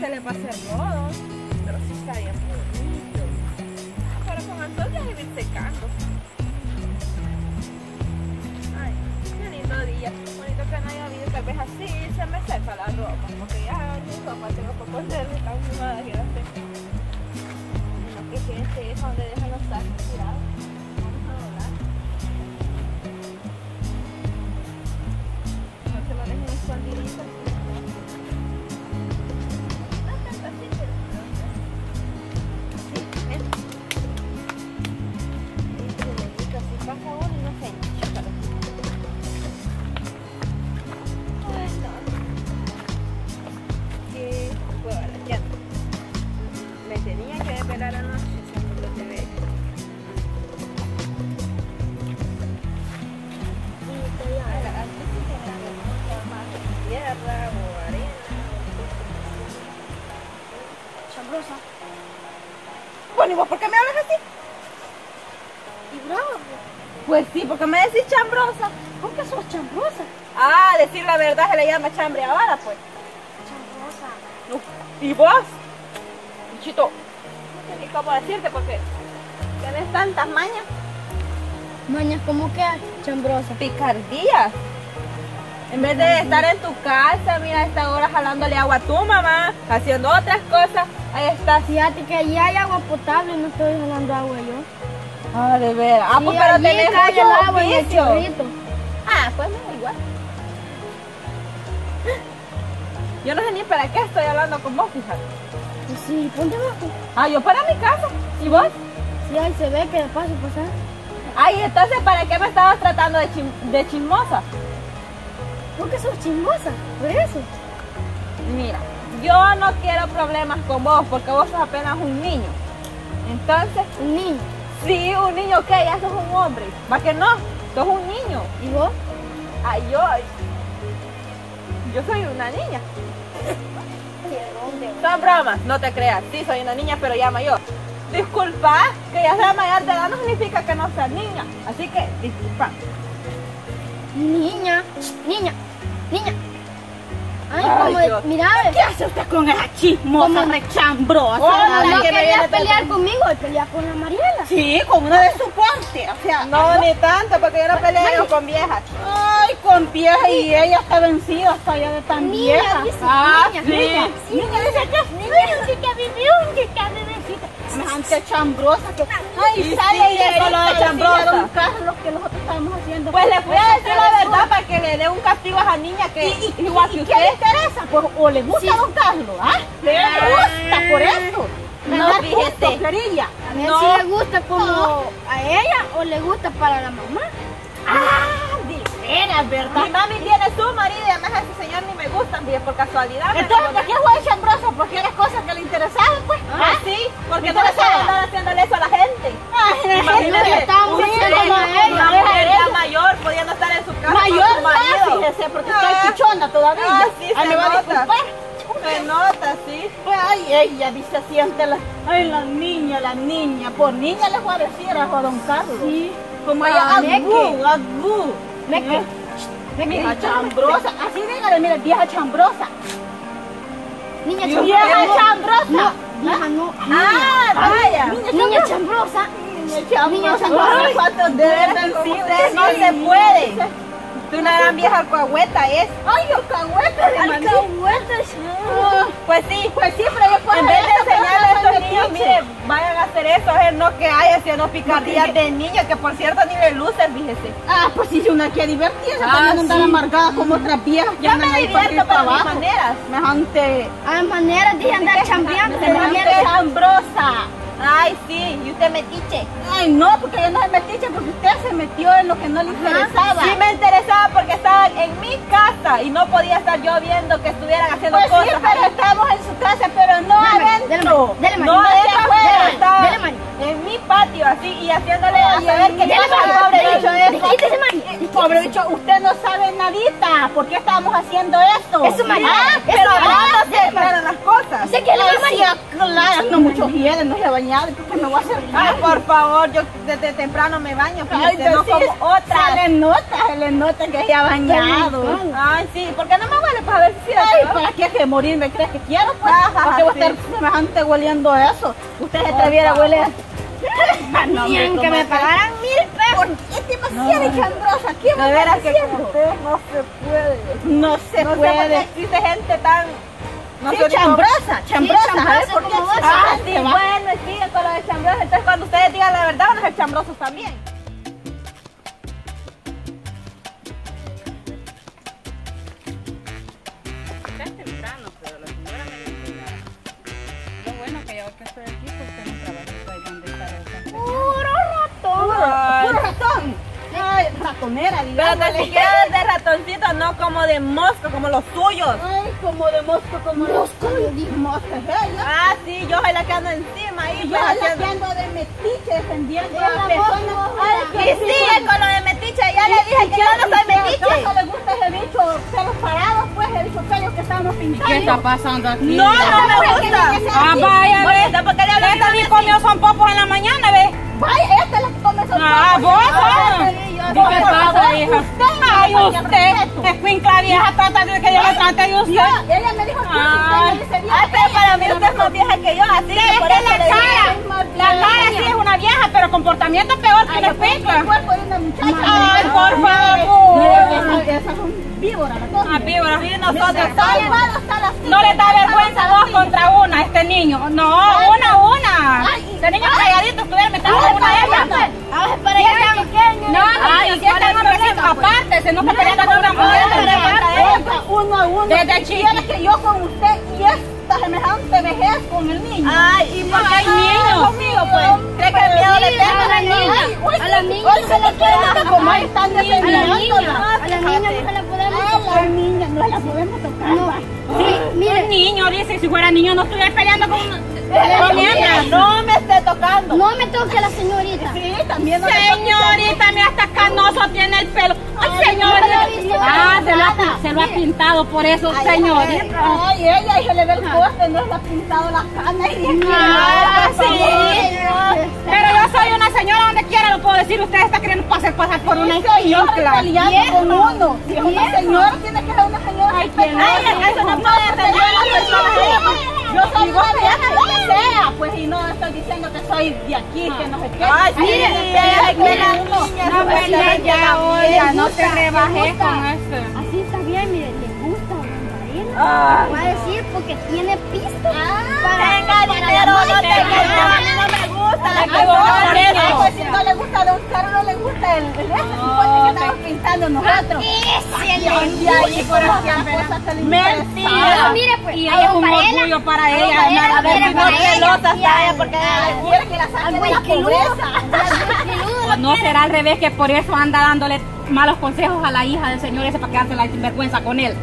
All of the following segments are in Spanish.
se le va a hacer lodos, pero sí está bien bonito. Pero con el sol ya debe ir secando. Ay, qué lindo día. Bonito que no haya habido, tal vez así se me seca la ropa. Porque ya mi ropa tengo que ponerle tan mojada que no sé. No, que fíjense eso donde dejan los sacos tirados. Vamos a doblar. No se lo dejen escondiditos. Tenía que desvelar anoche, siempre lo llevé. Tierra o arena. Chambrosa. Bueno, ¿y vos por qué me hablas así? ¿Y brava? Pues sí, porque me decís chambrosa. ¿Por qué sos chambrosa? Ah, decir la verdad se le llama chambreadora, pues. Chambrosa. ¿Y vos? Bichito, no sé ni cómo decirte porque tenés tantas mañas. Mañas, ¿cómo que chambrosa? Picardías. En vez de estar en tu casa, mira, a esta hora jalándole agua a tu mamá, haciendo otras cosas, ahí estás. Fíjate que allí hay agua potable y no estoy jalando agua yo. Ah, de veras. Ah, Sí, pues pero allí tenés cae el mucho agua en el oficio. chorrito. Ah, pues me da igual. Yo no sé ni para qué estoy hablando con vos, fíjate. Pues sí, ponte abajo. Ah, yo para mi casa. ¿Y vos? Sí, ahí se ve que de paso pasar. Ay, entonces, ¿para qué me estabas tratando de chismosa? ¿Por qué sos chismosa? Por eso. Mira, yo no quiero problemas con vos porque vos sos apenas un niño. Entonces, Un niño. sí, un niño, ¿qué? Ya sos un hombre. ¿Va que no? Sos un niño. ¿Y vos? Ay, yo soy una niña. Son bromas, no te creas. Sí, soy una niña, pero ya mayor. Disculpa, que ya sea mayor de edad no significa que no seas niña. Así que, disculpa. Niña. Niña. Niña. Ay, Ay, como Dios. mira, ¿Qué hace usted con esa chismosa ¿Cómo? rechambrosa? Hola, no que me querías viene pelear todo. conmigo y pelear con la Mariela. Sí, con una de su porte. O sea, No, ni tanto, porque yo no peleo con viejas. ay, con vieja y ella está vencida hasta allá de tan Niña, vieja. dice, Ah, niña, sí. niña. Niña dice que es niña, sí que vivió, bebecita. Semejante chambrosa que, ay, Y sale sí, y le eso lo de grita chambrosa. a don Carlos que nosotros estamos haciendo. Pues le voy a decir la verdad para que le dé un castigo a esa niña que igual que ¿Y qué le usted. interesa? Pues o le gusta a don Carlos, ¿ah? Le gusta por eso. No, Andar fíjese. justo, querilla. A ver No. si le gusta como a ella o le gusta para la mamá. Ah, de veras, ¿verdad? Mi mami tiene su marido y además a ese señor ni me gustan, bien por casualidad. Entonces, ¿por qué fue chambrosa? Porque eran cosas que le interesaban, pues. Ah, sí, porque no le Entonces, puedo andar haciéndole eso a la gente. Ay, la gente Imagínate, le estábamos un haciendo señor, a ella. una mujer ya mayor pudiendo estar en su casa mayor, con su marido. no, fíjese, porque está pichona todavía. Ah, sí, Ay, se me va a nota. disculpar. Se nota, sí. Ay, ella dice, siente la... Ay, la niña. Por niña les voy a decir a don Carlos. Sí. Como ella, Meque. agú. Meque. Vieja chambrosa. Así dígale, mira, vieja chambrosa. Niña Vieja chambrosa. chambrosa. No, vieja no. Ah, vaya. Niña chambrosa. Niña chambrosa. chambrosa. ¿Cuántos De dedos veras, con vencidos? usted no se puede. Tú una gran vieja alcahueta es. Ay, alcahueta de maní. Ah, Pues sí, Pues sí, pero yo puedo en vez de eso, pero enseñarle a yo soy estos niños, metiche. mire, vayan a hacer eso, no que hay haciendo picardías de niños, que por cierto ni le lucen, fíjese. Ah, pues sí, una que divertirse, Ah, también andar sí. amargada como otras viejas. que Yo andan me ahí para divierto arriba y para mis abajo. maneras. Semejante Hay maneras de andar chambeando. semejante chambrosa. Ay, sí, y usted metiche. Ay, no, porque yo no se metiche, porque usted se metió en lo que no le interesaba. Sí me interesaba porque estaban en mi casa y no podía estar yo viendo que estuvieran haciendo Pues cosas. sí, pero ahí. estábamos en su casa, pero no adentro. Dele No, mani. de afuera, estaba Dele mani. en mi patio así y haciéndole a Ay, saber que dele yo mani. soy pobre bicho eso. Quítese mani. Pobre bicho, usted no sabe nadita. ¿Por qué estábamos haciendo esto? Eso, María. Ah, Eso, pero María. no se aclaran las cosas. ¿Usted qué le Ay, llama? sí, no mucho hielo, no se ha bañado, ¿qué me voy a hacer? Ay, por favor, yo desde temprano me baño, Ay, fíjate, no como otra. se le nota que se ha bañado. Ay, sí, ¿por qué no me huele para ver si es Ay, cierto? ¿para qué que morirme crees que quiero? Pues, Ajá, porque voy a sí. estar semejante hueliendo eso. Usted se atreviera a hueler. No, Y aunque me pagaran 1000 pesos. Es demasiado chambrosa. ¿Quién De veras que con ustedes no se puede. No se No sé por qué puede. existe gente tan... No Sí, sé ni cómo- chambrosa. ¿Sabes por qué? como vos. Ah, sí, Se va. bueno, sí, con lo de chambrosos. Entonces cuando ustedes digan la verdad van a ser chambrosos también. Está temprano, pero la señora me dice nada. Lo bueno que yo que estoy aquí porque no trabajo ahí donde está el Puro ratón. Ay, ratonera, Pero digamos. ni siquiera de ratoncito, no como de mosco, como los suyos. Ay, como de mosco, como mosco. Mosca, ella. Ah, sí, yo soy la que ando encima ahí. Y yo pues, la que haciendo... ando de metiche defendiendo Ella a la mosca. persona. Ay, Y sigue con lo de metiche, ya le dije que yo no soy metiche. ¿Acaso le gusta ese bicho pelos parados? Pues el bicho pelos que estábamos pintando. ¿Qué está pasando aquí? No, no me gusta. Ah, vaya, ve. Bonita, ¿por qué le hablas Esta así? ni comió son popos en la mañana, ve. Vaya, esta es la que come esos Ah, popos. vos, Ay, ¿qué por pasa, favor, hija? me Ay, falta usted, respeto. escuincla vieja, trata de que yo le trate de usted. Ya, ella me dijo que Ay. usted me dice bien. Ay, pero para mí usted es más vieja que yo, así que Es por que eso la le digo. cara sí es una vieja, pero comportamiento peor que Ay, la el escuincla. cuerpo de una muchacha. Ay, por Mire, favor. esas son víboras, las dos. Ah, víbora. Sí, nosotros Está igual, está la No le da vergüenza dos contra una a este niño. No, una. Este niño calladito estuviera metiendo una de ellas. Vamos para allá, pequeño. No, niño, si están hablando aparte, se no está peleando con una mujer. Uno a uno. Desde Si quiere que yo con usted y esta semejante vejez con el niño. Ay, ¿y por qué Ay, no niño. conmigo, pues? ¿Cree que el miedo le tengo a la niña. A la niña Hoy se le puede como ahí están A la niña defendiéndola. no se la podemos A la tocar. niña no la podemos tocar. No. Sí, Un mire, niño, dice, si fuera niño no estuviera peleando con hembras. No me esté tocando. no me toque la señorita. Sí, también no le Señorita, mira, hasta canoso tiene el pelo. Ay, no la he señorita. visto Ah, nada. se lo ha pintado por eso, Ay, señorita. Ay, ella y se le ve el corte, no le ha pintado las canas y Ah, por sí. favor. Pero yo soy una señora donde quiera, lo puedo decir. Usted está queriendo pasar por una Señora esquincla. peleando con uno. Si es una señora, tiene que ser una señora. Ay, ¿quién es? Ay, eso no puede ser una persona. Yo soy una vieja, lo que sea. Pues y no estoy diciendo que soy de aquí, que no sé qué. Ay, sí, Mire, es que la niña No, pues ya, oiga, no te rebajes gusta. con eso. Así está bien, mire, le gusta bailarina. Ay. Va a decir porque tiene pista. Tenga dinero, no tenga dinero, a mí no me gusta la equivocada, que eso. Pues si no le gusta de un carro, no le gusta el ese supuesto que estamos pintando nosotros. Y ahí por aquí Mentira. Mire, pues, Y ella es un orgullo para ella. para ella, nada de mire, eso. No para ella, celosa sí, está ella porque quiere que la saquen de la pobreza. O no será al revés, que por eso anda dándole malos consejos a la hija del señor ese para quedarse la sinvergüenza con él.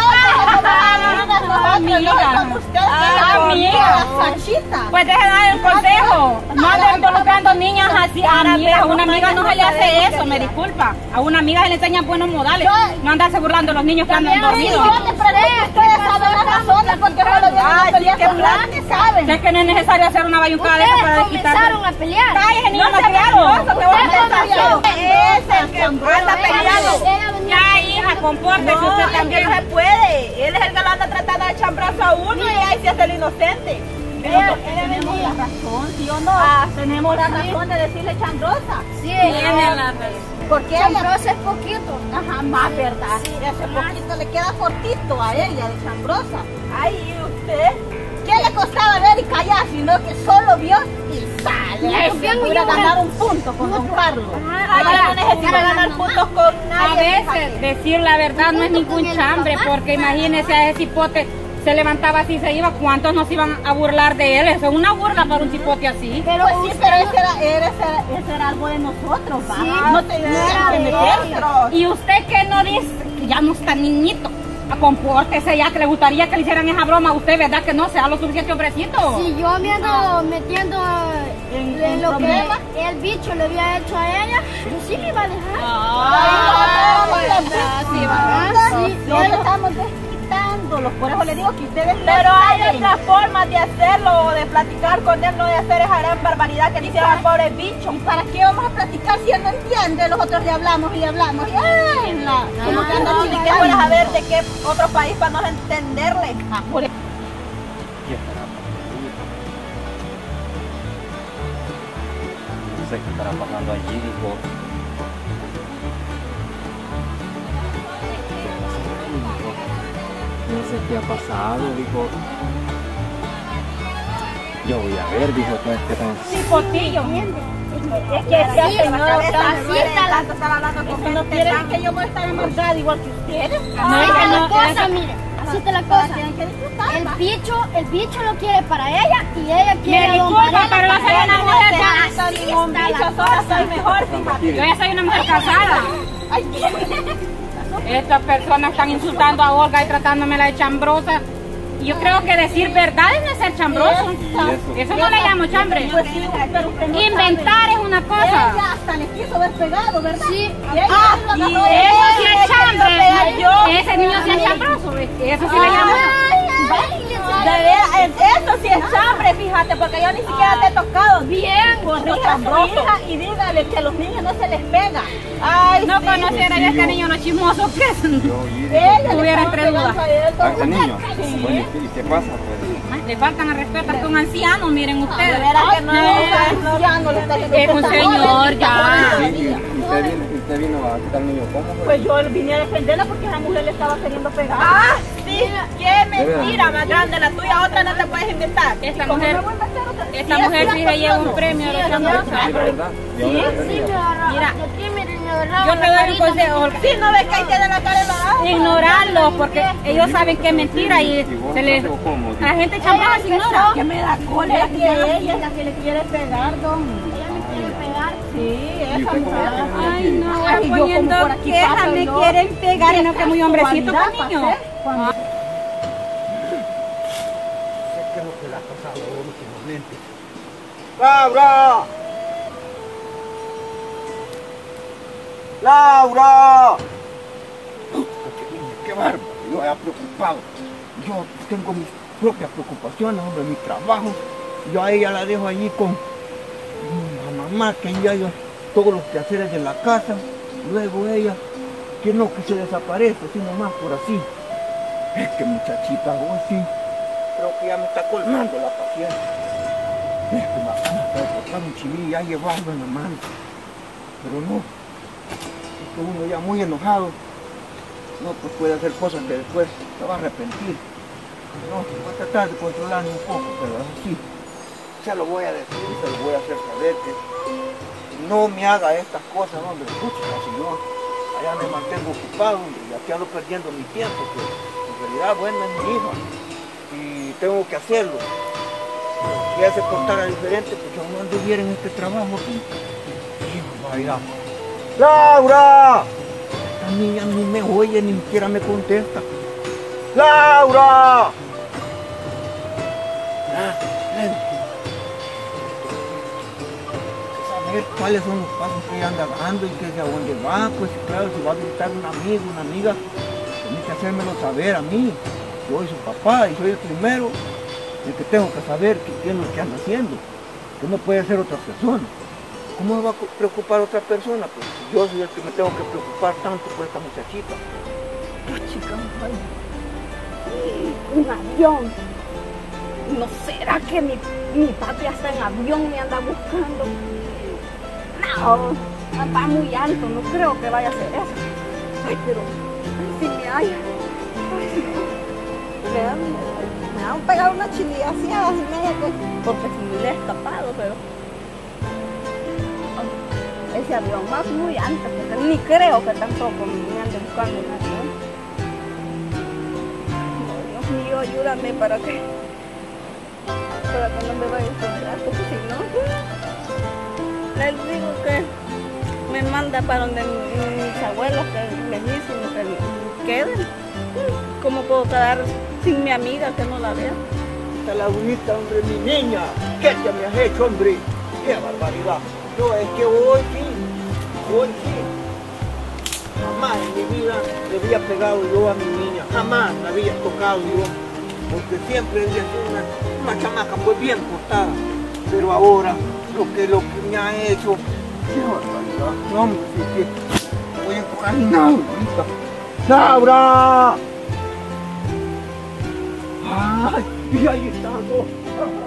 Pues deje de dar el consejo. No ande involucrando niñas así. A una amiga no se le hace eso, me disculpa. A una amiga se le enseñan buenos modales. No andarse burlando a los niños que andan dormidos. Ustedes saben las razones porque solo vienen a pelear con nadie, saben. Es que no es necesario hacer una bayuncada de esa para Ustedes desquitarse. comenzaron a pelear. Cállese, niño malcriado. es el que anda peleando. Ya, hija, compórtese No, usted es que también. no se puede. Él es el que lo anda tratando de chambrazo a uno y ahí se hace el inocente. Tenemos la razón, ¿sí o no? Tenemos la razón de decirle chambrosa. Sí, Tiene la Porque ella, chambrosa es poquito. ajá, más verdad. Ese poquito le queda cortito a ella de chambrosa. Ay, ¿y usted? ¿Qué le costaba ver y callar? Sino que solo vio y sale. Ya, Ay, bien, se pudiera bien, ganar un punto con don Carlos. Ay, yo no necesito ganar puntos con A nadie. veces decir la verdad no es ningún chambre, porque imagínese a ese cipote se levantaba así, se iba, ¿cuántos nos iban a burlar de él? Eso es una burla para un cipote así. Pero pues sí, pero ese era algo de nosotros, ¿va? Sí, No te tienes que meter. Nosotros. Y usted que no dice, que ya no está niñito, compórtese ya, que le gustaría que le hicieran esa broma a usted, ¿verdad? Que no sea lo suficiente hombrecito. Si yo me ando metiendo en lo que problemas. el bicho le había hecho a ella, yo sí me iba a dejar. Sí, Ah, sí. no le estamos desquitando. ídolos, por eso le digo que ustedes... Pero hay otras formas de hacerlo, de platicar con él, no de hacer esa gran barbaridad que le hicieron al pobre bicho. ¿Y para qué vamos a platicar si él no entiende? Nosotros le hablamos y le hablamos. Y ¡ay! Como que anda No, ni que chingando. fueras a ver de qué otro país para no entenderle. Ah, por eso. No sé qué estará pasando allí, dijo. No sé qué ha pasado, dijo. Yo voy a ver, dijo, qué tan... Chipotillo. Es que esa señora Estaba hablando con no gente quiere tan... que yo voy a estar amargada igual que ustedes. Así está la cosa, mire. Así está la cosa. Tienen que disfrutar. El bicho lo quiere para ella y ella quiere Me a don disculpa, Varela pero yo para soy una él. mujer Así casada. Ningún está bicho, la sola cosa. soy mejor, fíjate. Yo ya soy una mujer casada. Estas personas están insultando a Olga y tratándomela de chambrosa. Y yo creo que decir verdades no es ser chambroso. Eso no le llamo chambre. Pues sí, pero usted no Inventar es una cosa. Ella hasta le quiso haber pegado, ¿verdad? Sí. Y ella lo agarró. Eso sí es chambre. yo. Ese niño sí es chambroso. Eso sí le llamo. De veras, eso sí es chambre, fíjate, porque yo ni siquiera te he tocado. Bien. Corrija a su hija y dígale que a los niños no se les pega. Ay, No sí. conociera yo a este niño no chismoso que es. Yo oí, dijo. Ella le Estuviera estaba entre dudas. pegando a él, ¿A este niño? Sí. Bueno, ¿y qué pasa, pues? Le faltan al respeto a un anciano, miren De ustedes. veras que no, Ya no le está diciendo Es un que está señor, joven, ya. está Sí, joven. y usted vino a quitar al niño, ¿cómo fue? Pues yo vine a defenderla porque esa mujer le estaba queriendo pegar. Ah, sí, qué mentira más grande la tuya, otra no te puedes inventar. Esta mujer fija lleva un premio a los chambrosos. Sí, ¿verdad? Yo Sí, ahora me agarraba. Mira, Sí, mire, me agarraba yo te la doy un carita. consejo, Olga. Sí, no ves que ahí tiene la cara enojada. Ignorarlo, porque ellos saben que es mentira y se les... La gente chambrosa se ignora. Que me da cólera que ella es la que le quiere pegar, don. Ella me quiere pegar. Sí, ¿Y esa usted cómo mujer. la Ay, tiene? no, Ay, yo como poniendo por aquí quejas, paso, me yo. quieren pegar y no que muy hombrecito Casualidad, conmigo. pasé cuando- ¿Qué es lo que le ha pasado últimamente? ¡Laura! ¡Laura! ¡Qué bárbaro! Yo he preocupado. Yo tengo mis propias preocupaciones, hombre, mi trabajo. Yo a ella la dejo allí con la mamá, que ella yo todos los quehaceres de la casa. Luego ella, que no, que se desaparece, sino más por así. Es que muchachita, vos sí. Creo que ya me está colmando la paciencia. Es que me van a cortar un chilillo y ya llevarlo en la mano. Pero no, es que uno ya muy enojado, no, pues puede hacer cosas que después se va a arrepentir. No, voy a tratar de controlarme un poco, pero así. Se lo voy a decir, se lo voy a hacer saber que no me haga estas cosas, hombre. Escúchame, señor. Allá me mantengo ocupado, hombre, y aquí ando perdiendo mi tiempo, que en realidad, bueno, es mi hija. Y tengo que hacerlo. Si ella se portara diferente, pues yo no anduviera en este trabajo. ¡Qué barbaridad! ¡Laura! Esta niña ni me oye, ni siquiera me contesta. ¡Laura! Saber cuáles son los pasos que ella anda dando y que hacia dónde va, pues claro, si va a visitar un amigo, una amiga, tiene que hacérmelo saber a mí. Yo soy su papá y soy el primero, el que tengo que saber qué es lo que anda haciendo, que no puede ser otra persona. ¿Cómo me va a preocupar otra persona? Pues yo soy el que me tengo que preocupar tanto por esta muchachita. Un avión. ¿No será que mi papi está en avión me anda buscando? No, está muy alto, no creo que vaya a ser eso. Ay, pero si me hay. Me han pegado una chililla así, porque si me le he escapado, pero ese avión va muy alto, porque ni creo que tampoco me ande buscando un avión. Dios mío, ayúdame para que no me vaya a encontrar, porque si no, les digo que me manda para donde mis abuelos, que lejísimos, que queden. ¿Cómo puedo quedar sin mi amiga que no la vea? Esta Laurita, hombre, mi niña, ¿qué te me has hecho, hombre? ¡Qué barbaridad! Yo es que hoy sí. Jamás en mi vida le había pegado yo a mi niña, jamás la había tocado yo, porque siempre ella es una chamaca pues bien portada, pero ahora lo que me ha hecho, qué barbaridad, no, hombre, sí que voy a tocar nada ahorita. ¡Laura! ¡Ay! Y ahí está, no.